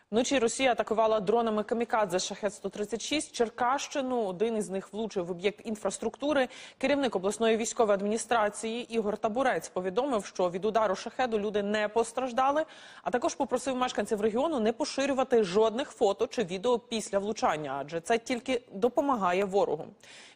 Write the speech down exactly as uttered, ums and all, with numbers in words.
Вночі Росія атакувала дронами камікадзе Шахед сто тридцять шість Черкащину. Один із них влучив в об'єкт інфраструктури. Керівник обласної військової адміністрації Ігор Табурець повідомив, що від удару шахеду люди не постраждали, а також попросив мешканців регіону не поширювати жодних фото чи відео після влучання, адже це тільки допомагає ворогу.